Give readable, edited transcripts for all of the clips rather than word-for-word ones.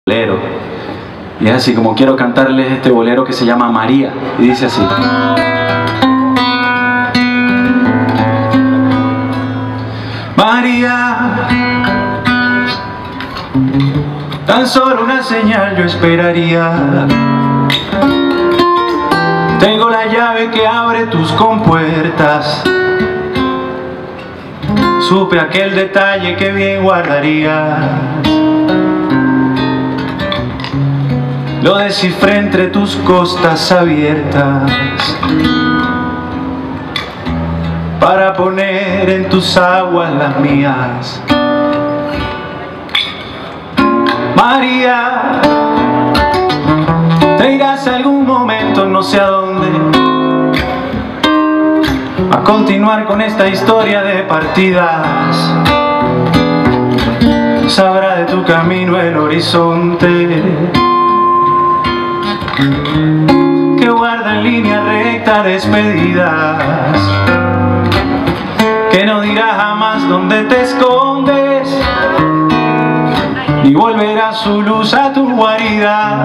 bolero. Y es así como quiero cantarles este bolero que se llama María. Y dice así: María, tan solo una señal yo esperaría. Tengo la llave que abre tus compuertas. Supe aquel detalle que bien guardarías. Lo descifré entre tus costas abiertas para poner en tus aguas las mías. María, te irás algún momento, no sé a dónde, a continuar con esta historia de partidas. Sabrá de tu camino el horizonte que guarda en línea recta despedidas, que no dirá jamás dónde te escondes, ni volverá su luz a tu guarida.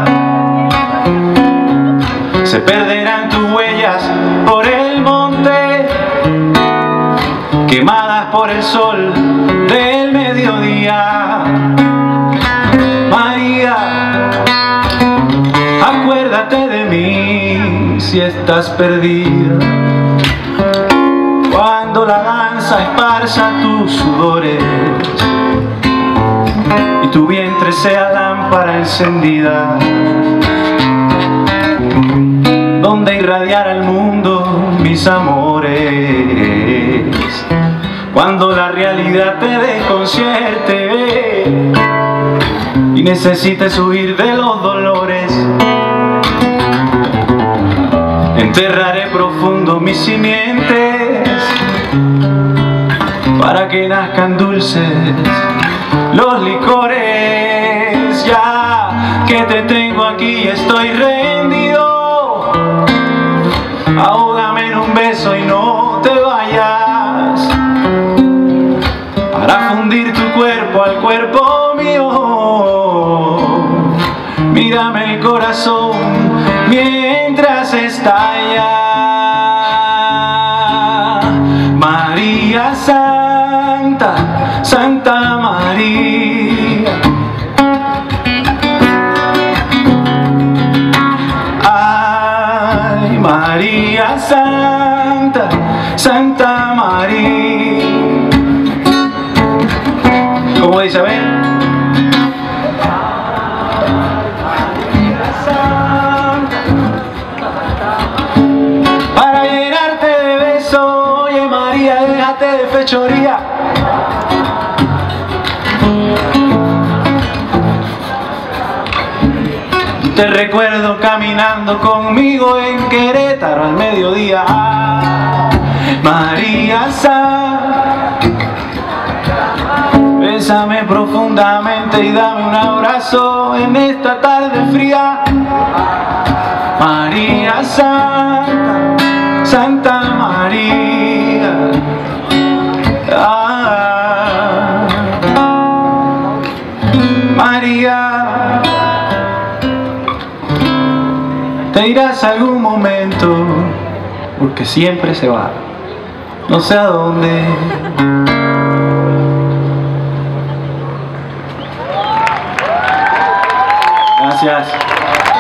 Se perderán tus huellas por el monte, quemadas por el sol del mediodía. María, acuérdate de mí si estás perdida, cuando la danza esparza tus sudores y tu vientre sea lámpara encendida, donde irradiar al mundo mis amores. Cuando la realidad te desconcierte y necesites huir de los dolores, enterraré profundo mis simientes para que nazcan dulces los licores. Ya que te tengo aquí estoy rendido, ahógame en un beso y no te vayas, para fundir tu cuerpo al cuerpo mío. Mírame el corazón mientras estalla. María Santa, Santa María, ay María Santa, Santa María. ¿Cómo dice? A ver. Para llenarte de besos, oye María, déjate de fechoría. Te recuerdo caminando conmigo en Querétaro al mediodía. María Santa, bésame profundamente y dame un abrazo en esta tarde fría. María Santa, Santa María, María, te irás algún momento, porque siempre se va, no sé a dónde. Gracias.